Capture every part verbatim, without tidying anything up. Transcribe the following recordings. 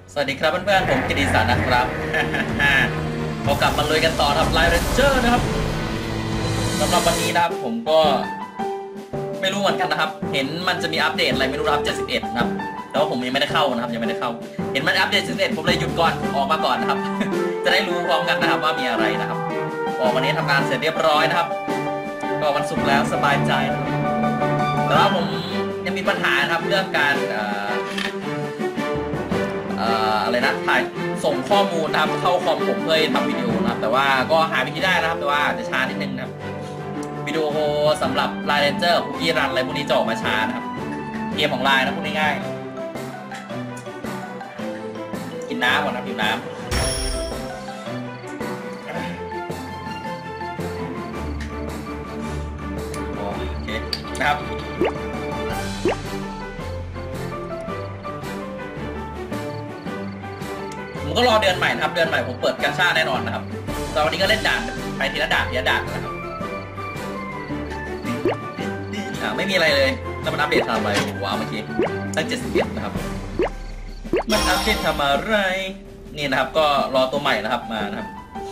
สวัสดีครับเพื่อนๆผมกิติศักดิ์นะครับพอกลับมาลุยกันต่อครับไลน์เรนเจอร์นะครับสำหรับวันนี้นะครับผมก็ไม่รู้เหมือนกันนะครับเห็นมันจะมีอัปเดตอะไรไม่รู้ครับเจ็ดสิบเอ็ดนะครับแต่ว่าผมยังไม่ได้เข้านะครับยังไม่ได้เข้าเห็นมันอัปเดตเจ็ดสิบเอ็ดผมเลยหยุดก่อนออกมาก่อนนะครับ จะได้รู้พร้อมกันนะครับว่ามีอะไรนะครับออกวันนี้ทำงานเสร็จเรียบร้อยนะครับก็วันศุกร์แล้วสบายใจนะครับแต่ว่าผมยังมีปัญหาครับเรื่องการอะไรนะถ่ายส่งข้อมูลนะครับเข้าคอมผมเพื่อทำวิดีโอนะครับแต่ว่าก็หาวิธีได้นะครับแต่ว่าจะช้านิดนึงนะครับวิดีโอสำหรับไลน์เรนเจอร์คุกกี้รันอะไรพวกนี้จะออกมาช้านะครับเกมของไลน์นะพูดง่ายๆกินน้ำก่อนนะกินน้ำโอเคนะครับผมก็รอเดือนใหม่นะครับเดือนใหม่ผมเปิดกาชาแน่นอนนะครับตอนวันนี้ก็เล่นด่านไปทีละด่านทีละด่านนะครับอ่าไม่มีอะไรเลยแล้วมันอัปเดตทำอะไรว้าวเมื่อกี้ตั้งเจ็ดสิบเอ็ดนะครับมันอัปเดตทำอะไรนี่นะครับก็รอตัวใหม่นะครับมานะครับ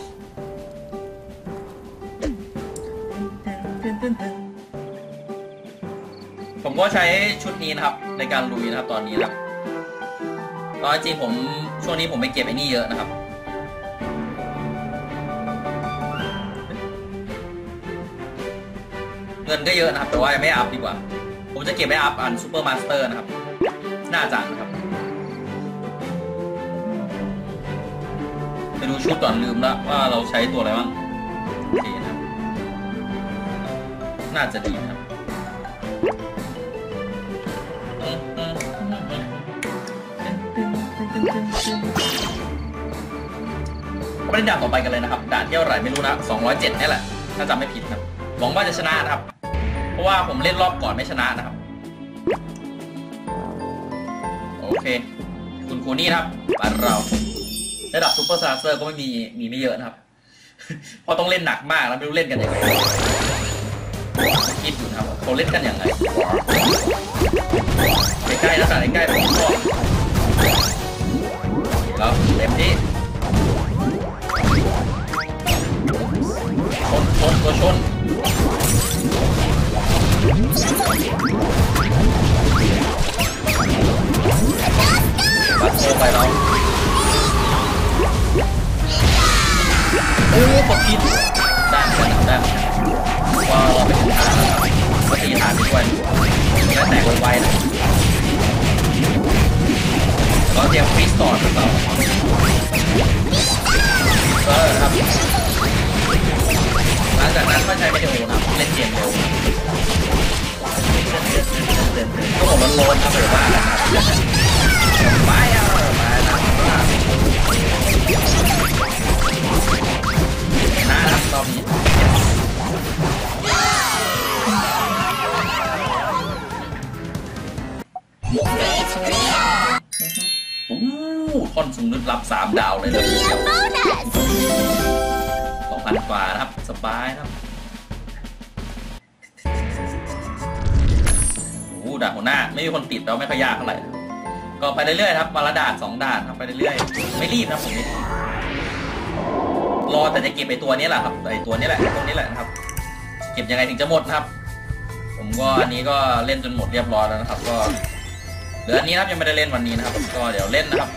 ผมก็ใช้ชุดนี้นะครับในการลุยนะครับตอนนี้นะครับตอนจริงผมช่วงนี้ผมไปเก็บไอ้นี่เยอะนะครับเงินก็เยอะนะครับแต่ว่าไม่อัพดีกว่าผมจะเก็บไว้อัพอันซูเปอร์มาสเตอร์นะครับน่าจะนะครับไปดูชุดก่อนลืมแล้วว่าเราใช้ตัวอะไรบ้างโอเคนะครับน่าจะดีนะครับไปเล่นด่านต่อไปกันเลยนะครับด่านที่เท่าไหร่ไม่รู้นะสองร้อยเจ็ดนี่แหละถ้าจำไม่ผิดครับหวังว่าจะชนะนะครับเพราะว่าผมเล่นรอบก่อนไม่ชนะนะครับโอเคคุณครูนี่ครับบ้านเราระดับซูเปอร์สตาร์เซอร์ก็ไม่มีมีไม่เยอะนะครับเพราะต้องเล่นหนักมากแล้วไม่รู้เล่นกันยังไงคิดอยู่นะครับเขาเล่นกันยังไงใกล้ๆนะใกล้ๆผมก็แล้วเต็มที่ชนชนตัวชนวัดโตไปเราโอ้กดผิดด้านกันด้านว่าเราไปถึงฐานแล้วก็ตีฐานไปด้วยแล้วแตกไวๆนะก็เตรียมฟรีสต่อครับเราเออครับหลังจากนั้นก็ใช้วิดีโอนะเล่นเกมเร็วก็บอกมันโลนครับหรือว่าไปอ่ะมานะครับนะครับตอนนี้โอ้ท่อนสูงลึกลับสามดาวเลยนะเดียวสองพันกว่านะครับสบายนะครับโอ้ด่านหัวหน้าไม่มีคนติดเราไม่ค่อยยากเท่าไหร่ก็ไปเรื่อยๆครับมาละด่านสองด่านครับไปเรื่อยๆไม่รีบนะผมรอแต่จะเก็บไอตัวนี้แหละครับไอตัวนี้แหละตรงนี้แหละนะครับเก็บยังไงถึงจะหมดนะครับผมก็อันนี้ก็เล่นจนหมดเรียบร้อยแล้วนะครับก็เหลืออันนี้ครับยังไม่ได้เล่นวันนี้นะครับก็เดี๋ยวเล่นนะครับ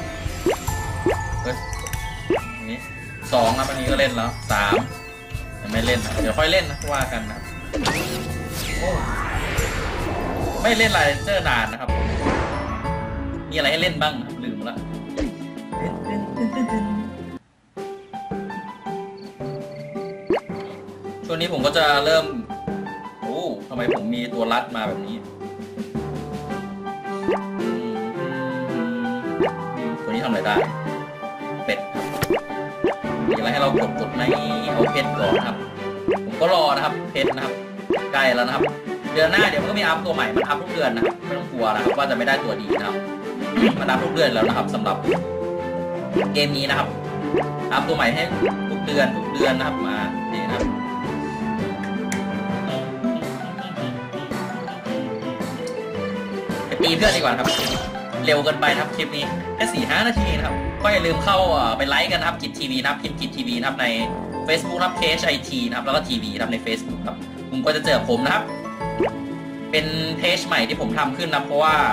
อันนี้สองครับอันนี้ก็เล่นแล้วสามยังไม่เล่นเดี๋ยวค่อยเล่นนะว่ากันนะไม่เล่นไลน์เรนเจอร์นานนะครับมีอะไรให้เล่นบ้างลืมละช่วงนี้ผมก็จะเริ่มโอ้ทำไมผมมีตัวรัดมาแบบนี้ตัวนี้ทำอะไรได้เป็ดครับมีอะไรให้เรากดกดในเอาเพชรก่อนครับผมก็รอนะครับเพชรนะครับใกล้แล้วนะครับเดือนหน้าเดี๋ยวมันก็มีอัพตัวใหม่มันอัพทุกเดือนนะครับไม่ต้องกลัวนะครับว่าจะไม่ได้ตัวดีนะครับมันอัพทุกเดือนแล้วนะครับสำหรับเกมนี้นะครับอัพตัวใหม่ให้ทุกเดือนทุกเดือนนะครับมานี่นะครับไปตีเพื่อนดีกว่าครับเร็วเกินไปนะครับคลิปนี้แค่สี่ห้านาทีนะครับก็อย่าลืมเข้าไปไลค์กันนะครับกิจทีวีนะครับพิมพ์กิจทีวีนะครับใน Facebook นะครับ เค เอช ไอ ที นะครับแล้วก็ทีวีนะครับใน Facebook ครับคุณก็จะเจอผมนะครับเป็นเพจใหม่ที่ผมทำขึ้นนะเพราะว่า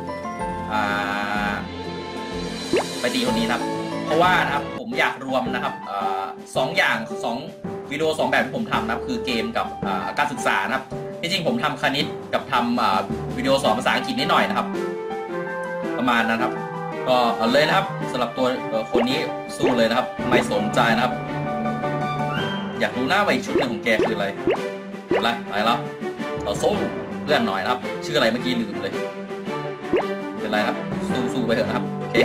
ไปตีคนนี้นะครับเพราะว่านะครับผมอยากรวมนะครับสองอย่างสองวิดีโอสองแบบที่ผมทำนะครับคือเกมกับการศึกษานะครับที่จริงผมทำคณิตกับทำวิดีโอสอนภาษาอังกฤษนิดหน่อยนะครับประมาณนั้นครับก็เอาเลยนะครับสำหรับตัวคนนี้สู้เลยนะครับไม่สนใจนะครับอยากรู้หน้าไปอีกชุดหนึ่งของแกคืออะไรอะไรอะไรแล้วเราสู้เพื่อนหน่อยนะครับชื่ออะไรเมื่อกี้ลืมเลยเป็นไรครับสู้สู้ไปเถอะนะครับโอเค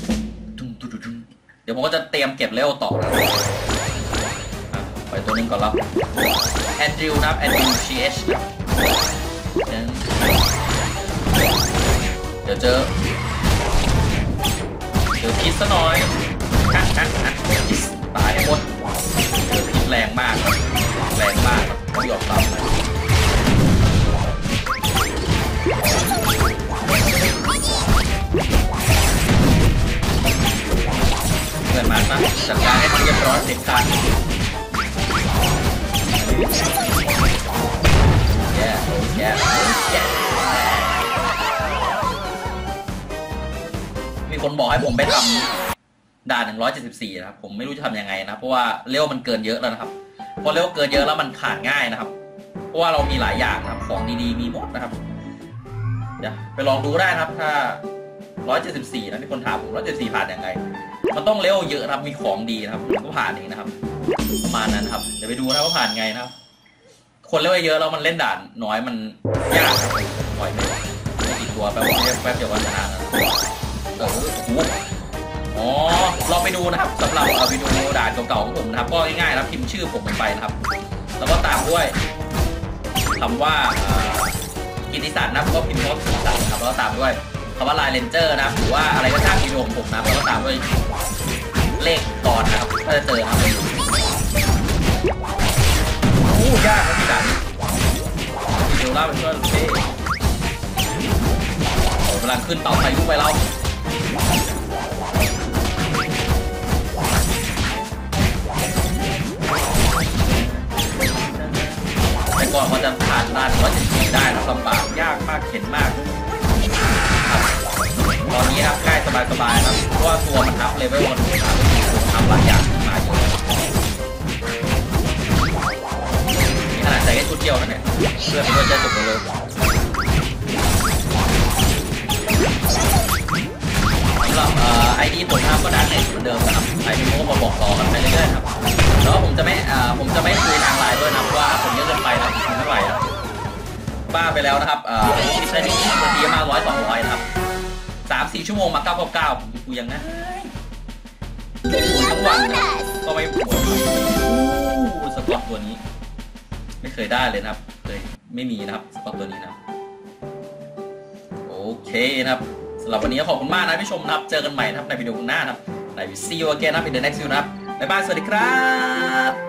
เดี๋ยวผมก็จะเตรียมเก็บเลเวลต่อนะไปตัวนึงก่อนแล้วแอนดริวนะครับแอนดริว ชี เอช เดี๋ยวเจอเจอพิษซะหน่อยฮักฮักฮักพิษตายหมดเจอพิษแรงมากแรงมากต้องยอมรับนะเกิดมาซะจัดการให้มันเรียบร้อยเด็ดขาดแย่แย่แย่มีคนบอกให้ผมไปทำด่านหนึ่งร้อยเจ็ดสิบสี่นะครับผมไม่รู้จะทำยังไงนะเพราะว่าเลเวลมันเกินเยอะแล้วนะครับพอเลเวลเกินเยอะแล้วมันขาดง่ายนะครับเพราะว่าเรามีหลายอย่างนะครับของดีๆมีหมดนะครับเดี๋ยวไปลองดูได้นะครับถ้าหนึ่งร้อยเจ็ดสิบสี่นะมีคนถามผมหนึ่งร้อยเจ็ดสิบสี่ผ่านยังไงมันต้องเลเวลเยอะนะครับมีของดีนะครับก็ผ่านเองนะครับประมาณนั้นครับเดี๋ยวไปดูนะว่าผ่านไงนะครับคนเลเวลเยอะแล้วมันเล่นด่านน้อยมันยากครับปล่อยไปไม่กี่ตัวแป๊บเดียวแป๊บเดียววันชนะนะเออโอ้อ๋อลองไปดูนะครับสำหรับวิดีโอด่านเก่าๆของผมนะครับก็ง่ายๆนะพิมพ์ชื่อผมลงไปนะครับแล้วก็ตามด้วยคำว่ากิตติศักดิ์นะก็พิมพ์คำว่ากิตติศักดิ์นะครับแล้วก็ตามด้วยคำว่าลายเลนเจอร์นะครับหรือว่าอะไรก็ช่างวิดีโอของผมนะแล้วก็ตามด้วยเลขตอนนะครับก็จะเจอครับโอ้ยากนะพี่ด่านเดี๋ยวเล่าไปช่วยเท่กำลังขึ้นเต่าไฟลุกไปเราแต่ก่อนมันจะผ่านด่านว่าจะขี่ได้นะลำบากยากมากเข็นมากตอนนี้ครับใกล้สบายๆครับเพราะว่าตัวมันอัพเลเวลมันทำหลายอย่างมาเยอะนี่ขนาดใส่แค่ชุดเดียวนะเนี่ยเพื่อนมันก็จะจบเลยสำหรับไอดีผมนะครับก็ดันเน็ตเหมือนเดิมนะครับไอดีผมก็มาบอกต่อกันไปเรื่อยๆครับแล้วผมจะไม่ผมจะไม่คุยทางไลน์ด้วยนะเพราะว่าผมเยอะเกินไปนะผมไม่ไหวนะบ้าไปแล้วนะครับคลิปได้ยี่สิบนาทีมาร้อยสองร้อยนะครับสามสี่ชั่วโมงมาเก้าเก้าเก้าผมกูยังนะคุยทั้งวันนะก็ไม่ปวดสกอตตัวนี้ไม่เคยได้เลยนะครับเคยไม่มีนะครับสกอตตัวนี้นะโอเคนะครับสำหรับวันนี้ขอบคุณมากนะพี่ชมนะครับเจอกันใหม่นะครับในวิดีโอหน้านะครับใน See you again นะครับ in the next video นะครับบ๊ายบายสวัสดีครับ